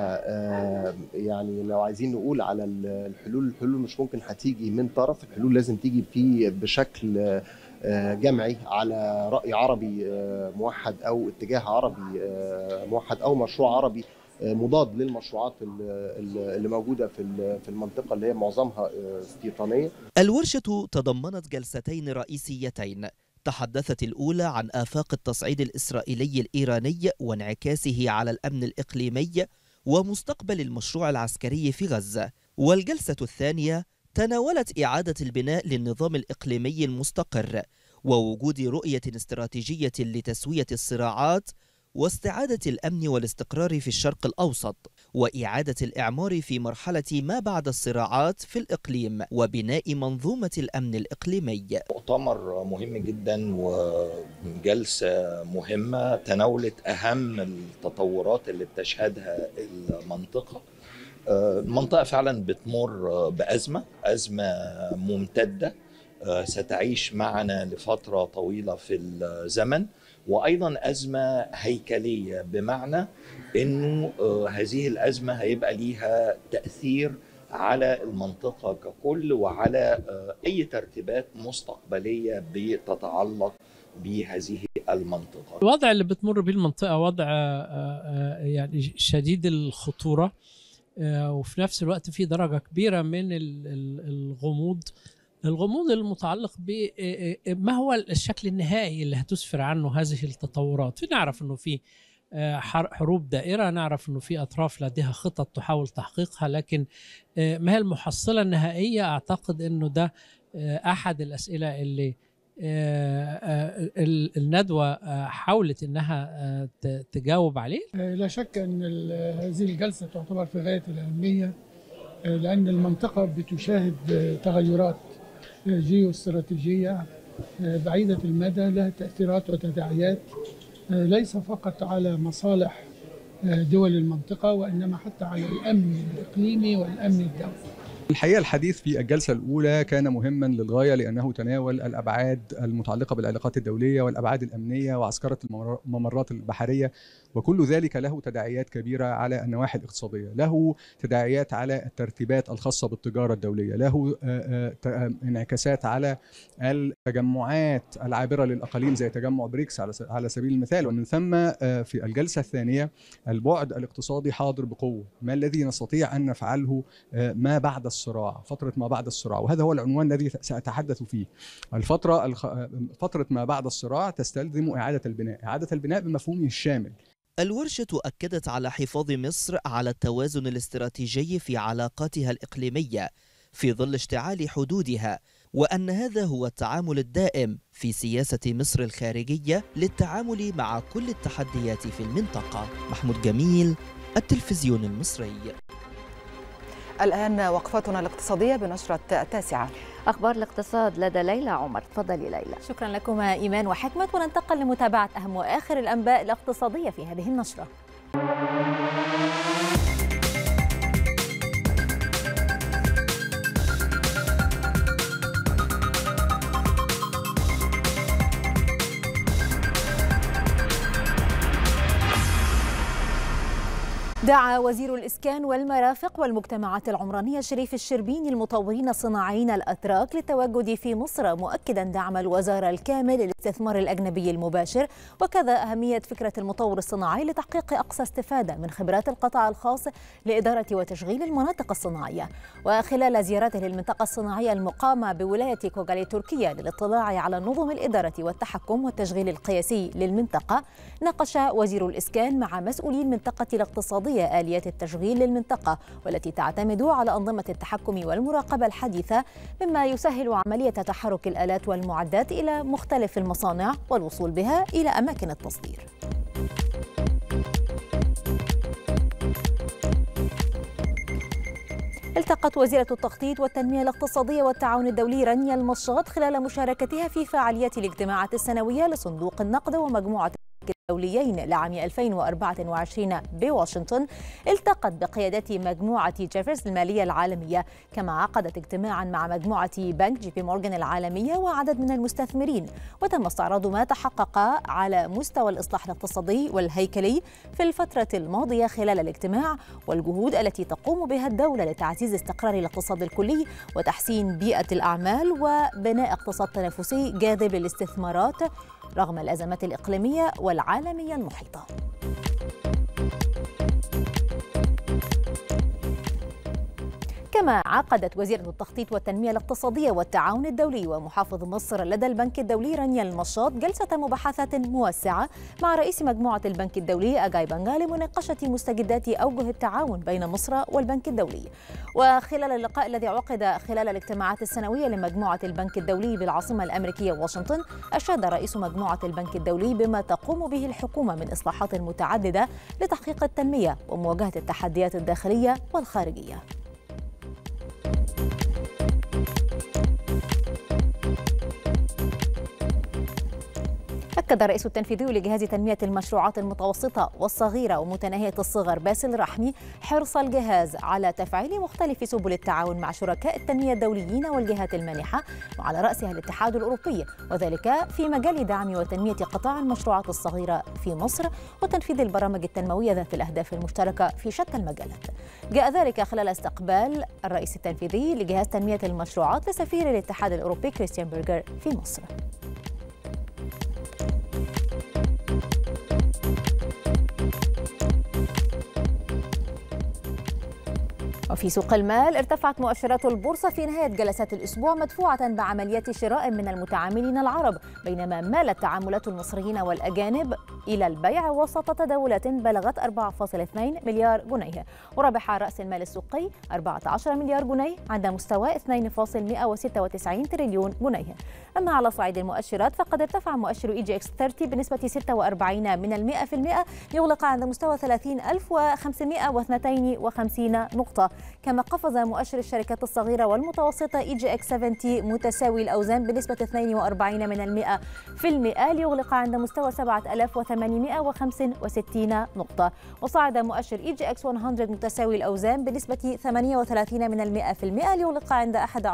يعني لو عايزين نقول على الحلول مش ممكن هتيجي من طرف، الحلول لازم تيجي بشكل جمعي على رأي عربي موحد أو اتجاه عربي موحد أو مشروع عربي مضاد للمشروعات اللي موجودة في المنطقة اللي هي معظمها استيطانية. الورشة تضمنت جلستين رئيسيتين تحدثت الأولى عن آفاق التصعيد الإسرائيلي الإيراني وانعكاسه على الأمن الإقليمي ومستقبل المشروع العسكري في غزة، والجلسة الثانية تناولت إعادة البناء للنظام الإقليمي المستقر ووجود رؤية استراتيجية لتسوية الصراعات واستعادة الأمن والاستقرار في الشرق الأوسط وإعادة الإعمار في مرحلة ما بعد الصراعات في الإقليم وبناء منظومة الأمن الإقليمي. مؤتمر مهم جدا وجلسة مهمة تناولت أهم التطورات اللي بتشهدها المنطقة. المنطقة فعلا بتمر بأزمة ممتدة ستعيش معنا لفترة طويلة في الزمن، وأيضا أزمة هيكلية بمعنى أنه هذه الأزمة هيبقى ليها تأثير على المنطقة ككل وعلى أي ترتيبات مستقبلية بتتعلق بهذه المنطقة. الوضع اللي بتمر به المنطقة وضع يعني شديد الخطورة، وفي نفس الوقت في درجة كبيرة من الغموض المتعلق بما هو الشكل النهائي اللي هتسفر عنه هذه التطورات. نعرف انه في حروب دائرة. نعرف أنه في أطراف لديها خطط تحاول تحقيقها، لكن ما هي المحصلة النهائية؟ أعتقد أنه ده أحد الأسئلة اللي الندوة حاولت أنها تجاوب عليه. لا شك أن هذه الجلسة تعتبر في غاية الأهمية، لأن المنطقة بتشاهد تغيرات جيوستراتيجية بعيدة المدى لها تأثيرات وتداعيات ليس فقط على مصالح دول المنطقة، وإنما حتى على الأمن الإقليمي والأمن الدولي. الحقيقة الحديث في الجلسة الأولى كان مهما للغاية، لأنه تناول الأبعاد المتعلقة بالعلاقات الدولية والأبعاد الأمنية وعسكرة الممرات البحرية، وكل ذلك له تداعيات كبيرة على النواحي الاقتصادية، له تداعيات على الترتيبات الخاصة بالتجارة الدولية، له انعكاسات على التجمعات العابرة للأقاليم زي تجمع بريكس على سبيل المثال. ومن ثم في الجلسة الثانية البعد الاقتصادي حاضر بقوة، ما الذي نستطيع أن نفعله ما بعد الصراع، فترة ما بعد الصراع، وهذا هو العنوان الذي سأتحدث فيه. فترة ما بعد الصراع تستلزم إعادة البناء بمفهومه الشامل. الورشة أكدت على حفاظ مصر على التوازن الاستراتيجي في علاقاتها الإقليمية في ظل اشتعال حدودها، وأن هذا هو التعامل الدائم في سياسة مصر الخارجية للتعامل مع كل التحديات في المنطقة. محمود جميل، التلفزيون المصري. الآن وقفتنا الاقتصادية بنشرة 9. أخبار الاقتصاد لدى ليلى عمر. تفضلي ليلى. شكرا لكما إيمان وحكمة، وننتقل لمتابعة أهم وآخر الأنباء الاقتصادية في هذه النشرة. دعا وزير الإسكان والمرافق والمجتمعات العمرانية شريف الشربيني المطورين الصناعيين الأتراك للتواجد في مصر، مؤكدا دعم الوزارة الكامل للاستثمار الأجنبي المباشر، وكذا أهمية فكرة المطور الصناعي لتحقيق أقصى استفادة من خبرات القطاع الخاص لإدارة وتشغيل المناطق الصناعية. وخلال زيارته للمنطقة الصناعية المقامة بولاية كوغالي تركيا للاطلاع على نظم الإدارة والتحكم والتشغيل القياسي للمنطقة، ناقش وزير الإسكان مع مسؤولي المنطقة الاقتصادية آليات التشغيل للمنطقة، والتي تعتمد على أنظمة التحكم والمراقبة الحديثة، مما يسهل عملية تحرك الآلات والمعدات إلى مختلف المصانع والوصول بها إلى أماكن التصدير. التقت وزيرة التخطيط والتنمية الاقتصادية والتعاون الدولي رانيا المشاط خلال مشاركتها في فعاليات الاجتماعات السنوية لصندوق النقد ومجموعة الدوليين لعام 2024 بواشنطن، التقت بقيادة مجموعة جيفرز المالية العالمية، كما عقدت اجتماعا مع مجموعة بنك جي بي مورغان العالمية وعدد من المستثمرين، وتم استعراض ما تحقق على مستوى الإصلاح الاقتصادي والهيكلي في الفترة الماضية خلال الاجتماع، والجهود التي تقوم بها الدولة لتعزيز استقرار الاقتصاد الكلي وتحسين بيئة الأعمال وبناء اقتصاد تنافسي جاذب للاستثمارات رغم الأزمات الإقليمية والعالمية المحيطة. كما عقدت وزيرة التخطيط والتنمية الاقتصادية والتعاون الدولي ومحافظ مصر لدى البنك الدولي رانيا المشاط جلسة مباحثات موسعة مع رئيس مجموعة البنك الدولي أجاي بانغا لمناقشة مستجدات أوجه التعاون بين مصر والبنك الدولي. وخلال اللقاء الذي عقد خلال الاجتماعات السنوية لمجموعة البنك الدولي بالعاصمة الأمريكية واشنطن، أشاد رئيس مجموعة البنك الدولي بما تقوم به الحكومة من إصلاحات متعددة لتحقيق التنمية ومواجهة التحديات الداخلية والخارجية. أكد الرئيس التنفيذي لجهاز تنمية المشروعات المتوسطة والصغيرة ومتناهية الصغر باسل رحمي حرص الجهاز على تفعيل مختلف سبل التعاون مع شركاء التنمية الدوليين والجهات المانحة وعلى رأسها الاتحاد الأوروبي، وذلك في مجال دعم وتنمية قطاع المشروعات الصغيرة في مصر وتنفيذ البرامج التنموية ذات الأهداف المشتركة في شتى المجالات. جاء ذلك خلال استقبال الرئيس التنفيذي لجهاز تنمية المشروعات لسفير الاتحاد الأوروبي كريستيان بيرغر في مصر. وفي سوق المال ارتفعت مؤشرات البورصة في نهاية جلسات الأسبوع مدفوعة بعمليات شراء من المتعاملين العرب، بينما مالت تعاملات المصريين والأجانب إلى البيع وسط تداولات بلغت 4.2 مليار جنيه، وربح رأس المال السوقي 14 مليار جنيه عند مستوى 2.196 تريليون جنيه. أما على صعيد المؤشرات فقد ارتفع مؤشر EGX 30 بنسبة 46% يغلق عند مستوى 30,552 نقطة، كما قفز مؤشر الشركات الصغيرة والمتوسطة EGX 70 متساوي الأوزان بنسبة 42% ليغلق عند مستوى 7,865 نقطة، وصعد مؤشر EGX 100 متساوي الأوزان بنسبة 38% ليغلق عند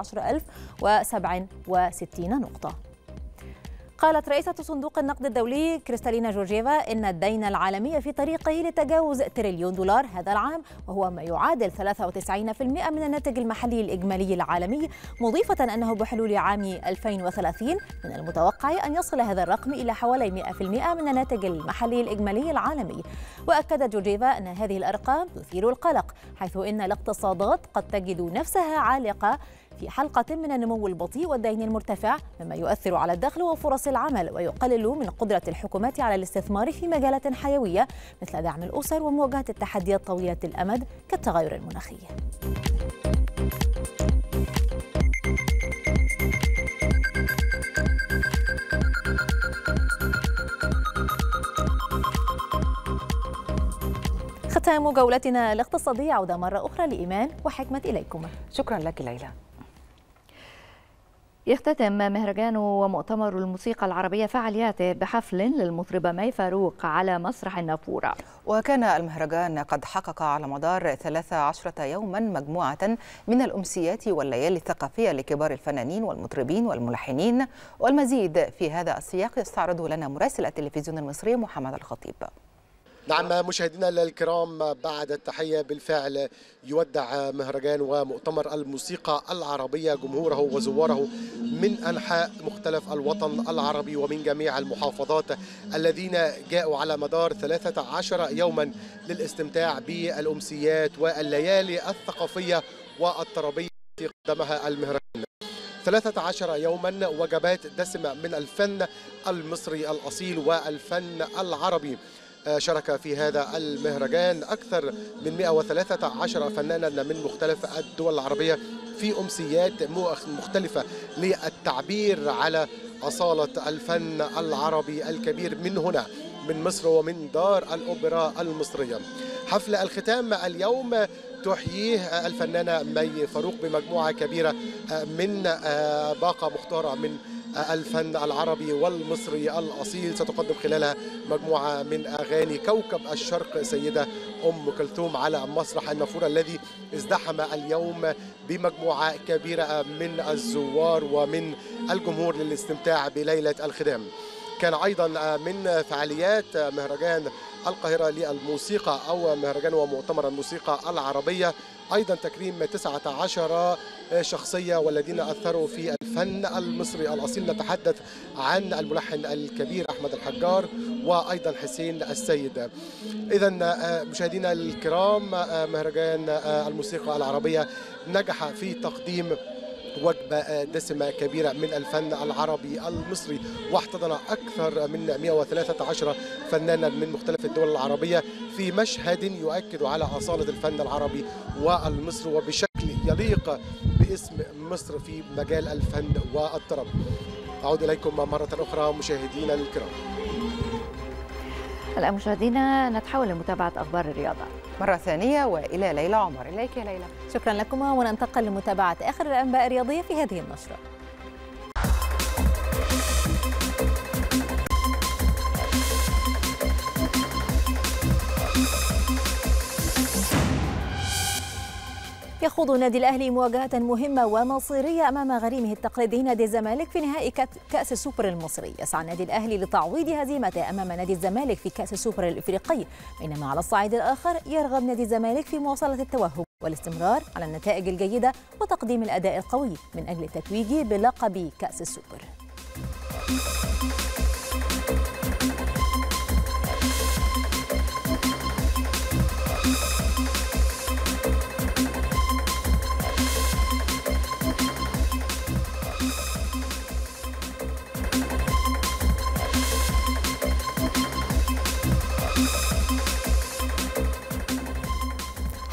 11,067 نقطة. قالت رئيسة صندوق النقد الدولي كريستالينا جورجيفا إن الدين العالمي في طريقه لتجاوز تريليون دولار هذا العام، وهو ما يعادل 93% من الناتج المحلي الإجمالي العالمي، مضيفة أنه بحلول عام 2030 من المتوقع أن يصل هذا الرقم إلى حوالي 100% من الناتج المحلي الإجمالي العالمي. وأكدت جورجيفا أن هذه الأرقام تثير القلق، حيث إن الاقتصادات قد تجد نفسها عالقة في حلقة من النمو البطيء والدين المرتفع، مما يؤثر على الدخل وفرص العمل ويقلل من قدرة الحكومات على الاستثمار في مجالات حيوية مثل دعم الأسر ومواجهة التحديات طويلة الأمد كالتغير المناخي. ختام جولتنا الاقتصادية، عودة مرة أخرى لإيمان وحكمة إليكم. شكرا لك ليلى. يختتم مهرجان ومؤتمر الموسيقى العربية فعالياته بحفل للمطربة مي فاروق على مسرح النافورة. وكان المهرجان قد حقق على مدار 13 يوما مجموعة من الأمسيات والليالي الثقافية لكبار الفنانين والمطربين والملحنين، والمزيد في هذا السياق يستعرضه لنا مراسل التلفزيون المصري محمد الخطيب. نعم مشاهدينا الكرام، بعد التحية بالفعل يودع مهرجان ومؤتمر الموسيقى العربية جمهوره وزواره من أنحاء مختلف الوطن العربي ومن جميع المحافظات الذين جاءوا على مدار 13 يوما للاستمتاع بالأمسيات والليالي الثقافية والطربية التي قدمها المهرجان. 13 يوما وجبات دسمة من الفن المصري الأصيل والفن العربي. شارك في هذا المهرجان أكثر من 113 فنانا من مختلف الدول العربية في أمسيات مختلفة للتعبير على أصالة الفن العربي الكبير من هنا من مصر ومن دار الأوبرا المصرية. حفل الختام اليوم تحييه الفنانة مي فاروق بمجموعة كبيرة من باقة مختارة من الفن العربي والمصري الأصيل، ستقدم خلالها مجموعة من أغاني كوكب الشرق سيدة أم كلثوم على مسرح النافورة الذي ازدحم اليوم بمجموعة كبيرة من الزوار ومن الجمهور للاستمتاع بليلة الختام. كان أيضا من فعاليات مهرجان القاهرة للموسيقى أو مهرجان ومؤتمر الموسيقى العربية أيضا تكريم 19 شخصية والذين أثروا في الفن المصري الأصيل. نتحدث عن الملحن الكبير أحمد الحجار وأيضا حسين السيد. إذا مشاهدينا الكرام، مهرجان الموسيقى العربية نجح في تقديم وجبة دسمة كبيرة من الفن العربي المصري، واحتضن أكثر من 113 فنانا من مختلف الدول العربية في مشهد يؤكد على أصالة الفن العربي والمصري وبشكل يليق باسم مصر في مجال الفن والطرب. أعود إليكم مرة أخرى مشاهدينا الكرام. الآن مشاهدينا نتحول لمتابعة أخبار الرياضة مرة ثانية وإلى ليلى عمر. إليك يا ليلى. شكرا لكم، وننتقل لمتابعة آخر الأنباء الرياضية في هذه النشرة. يخوض النادي الأهلي مواجهة مهمة ومصيرية أمام غريمه التقليدي نادي الزمالك في نهائي كأس السوبر المصري. يسعى النادي الأهلي لتعويض هزيمته أمام نادي الزمالك في كأس السوبر الإفريقي، بينما على الصعيد الآخر يرغب نادي الزمالك في مواصلة التوهج والاستمرار على النتائج الجيدة وتقديم الأداء القوي من أجل التتويج بلقب كأس السوبر.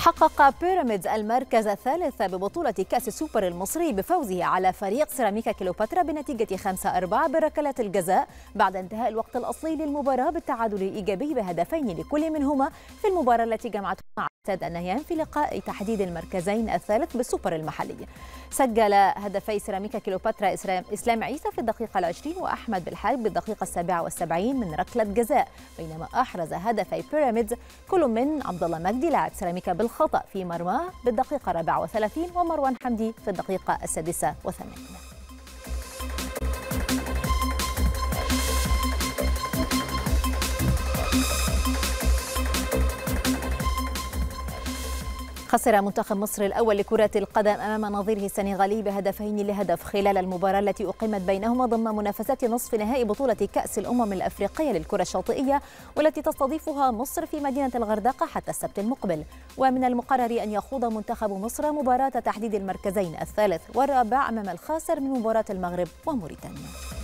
حقق بيراميدز المركز الثالث ببطولة كأس السوبر المصري بفوزه على فريق سيراميكا كليوباترا بنتيجة 5-4 بركلات الجزاء بعد انتهاء الوقت الأصلي للمباراة بالتعادل الإيجابي بهدفين لكل منهما في المباراة التي جمعتهم مع استاد النهيان في لقاء تحديد المركزين الثالث بالسوبر المحلي. سجل هدفي سيراميكا كليوباترا إسلام عيسى في الدقيقة 20 وأحمد بالحاج بالدقيقة 77 من ركلة جزاء، بينما أحرز هدفي بيراميدز كل من عبد الله مجدي لاعب سيراميكا بالخطأ في مرماه بالدقيقة 34 ومروان حمدي في الدقيقة 86. خسر منتخب مصر الأول لكرة القدم أمام نظيره السنغالي بهدفين لهدف خلال المباراة التي أقيمت بينهما ضمن منافسات نصف نهائي بطولة كأس الأمم الأفريقية للكرة الشاطئية والتي تستضيفها مصر في مدينة الغردقة حتى السبت المقبل. ومن المقرر أن يخوض منتخب مصر مباراة تحديد المركزين الثالث والرابع أمام الخاسر من مباراة المغرب وموريتانيا.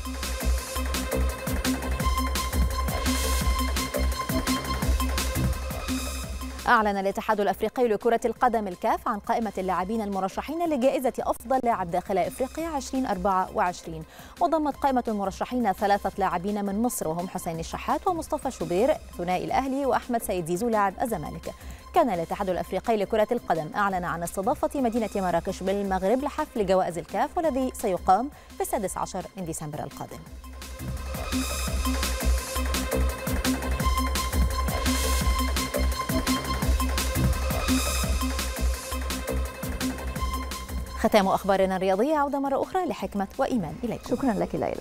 أعلن الاتحاد الأفريقي لكرة القدم الكاف عن قائمة اللاعبين المرشحين لجائزة أفضل لاعب داخل أفريقيا 2024، وضمت قائمة المرشحين 3 لاعبين من مصر وهم حسين الشحات ومصطفى شوبير ثنائي الأهلي وأحمد سيد زيزو لاعب الزمالك. كان الاتحاد الأفريقي لكرة القدم أعلن عن استضافة مدينة مراكش بالمغرب لحفل جوائز الكاف والذي سيقام في 16 من ديسمبر القادم. ختام أخبارنا الرياضية، عودة مرة أخرى لحكمة وإيمان إليكم. شكرا لك ليلى.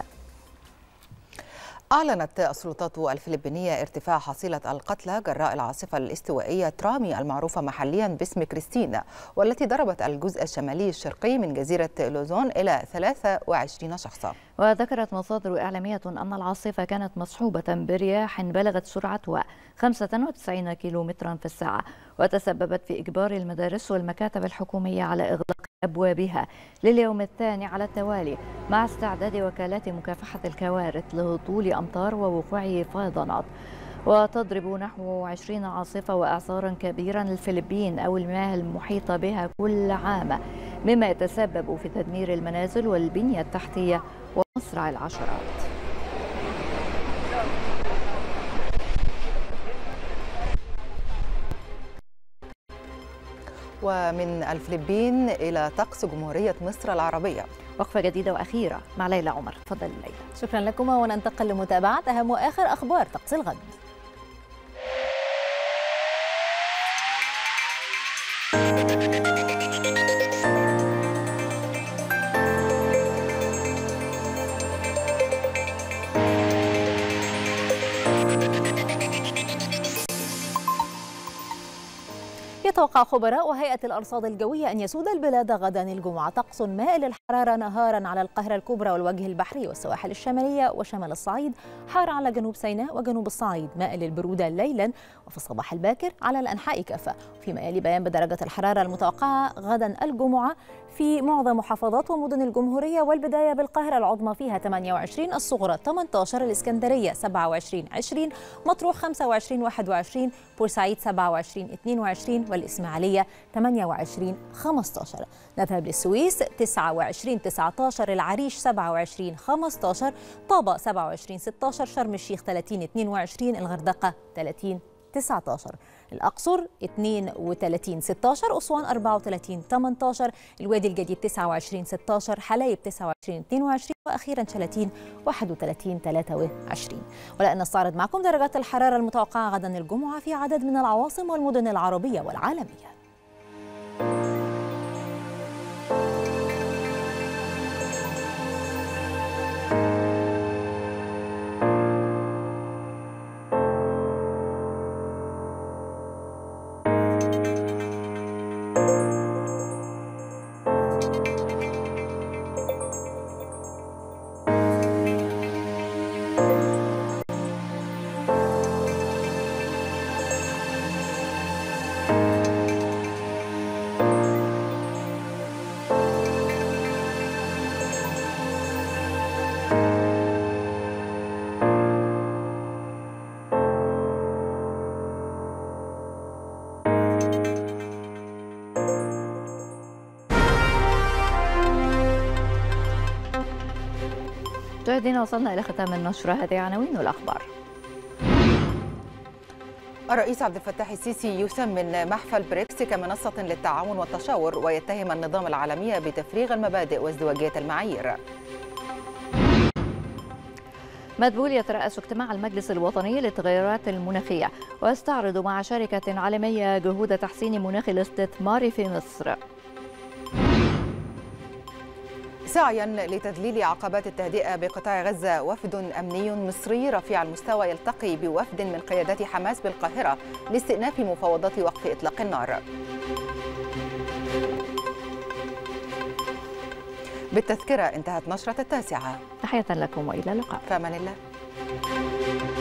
أعلنت السلطات الفلبينية ارتفاع حصيلة القتلى جراء العاصفة الاستوائية ترامي المعروفة محليا باسم كريستين، والتي ضربت الجزء الشمالي الشرقي من جزيرة لوزون إلى 23 شخصا. وذكرت مصادر إعلامية أن العاصفة كانت مصحوبة برياح بلغت سرعتها 95 كيلومترا في الساعة، وتسببت في إجبار المدارس والمكاتب الحكومية على إغلاق أبوابها لليوم الثاني على التوالي، مع استعداد وكالات مكافحة الكوارث لهطول أمطار ووقوع فيضانات. وتضرب نحو 20 عاصفة وإعصارا كبيرا للفلبين أو المياه المحيطة بها كل عام، مما يتسبب في تدمير المنازل والبنية التحتية ومصرع العشرات. ومن الفلبين إلى طقس جمهورية مصر العربية، وقفة جديدة وأخيرة مع ليلى عمر. تفضل ليلى. شكرا لكما، وننتقل لمتابعة أهم وآخر أخبار طقس الغد. يتوقع خبراء هيئة الأرصاد الجوية أن يسود البلاد غدا الجمعة طقس مائل للحرارة نهارا على القاهرة الكبرى والوجه البحري والسواحل الشمالية وشمال الصعيد، حار على جنوب سيناء وجنوب الصعيد، مائل للبرودة ليلا وفي الصباح الباكر على الأنحاء كافة. فيما يلي بيان بدرجة الحرارة المتوقعة غدا الجمعة في معظم محافظات ومدن الجمهورية، والبداية بالقاهرة العظمى فيها 28، الصغرى 18، الإسكندرية 27 20، مطروح 25 21، بورسعيد 27 22، والإسماعيلية 28 15. نذهب للسويس 29 19، العريش 27 15، طابة 27 16، شرم الشيخ 30 22، الغردقة 30 19، الأقصر 32 16، أسوان 34 18، الوادي الجديد 29 16، حلايب 29 22، وأخيرا شلاتين 31 23. ولأن نستعرض معكم درجات الحرارة المتوقعة غدا الجمعة في عدد من العواصم والمدن العربية والعالمية. مشاهدينا وصلنا إلى ختام النشرة، هذه عناوين الأخبار. الرئيس عبد الفتاح السيسي يثمن محفل بريكس كمنصة للتعاون والتشاور، ويتهم النظام العالمي بتفريغ المبادئ وازدواجية المعايير. مدبول يترأس اجتماع المجلس الوطني للتغيرات المناخية ويستعرض مع شركة عالمية جهود تحسين مناخ الاستثمار في مصر. سعيا لتذليل عقبات التهدئة بقطاع غزة، وفد أمني مصري رفيع المستوى يلتقي بوفد من قيادات حماس بالقاهرة لاستئناف مفاوضات وقف إطلاق النار. بالتذكرة انتهت نشرة 9. تحية لكم وإلى اللقاء. في أمان الله.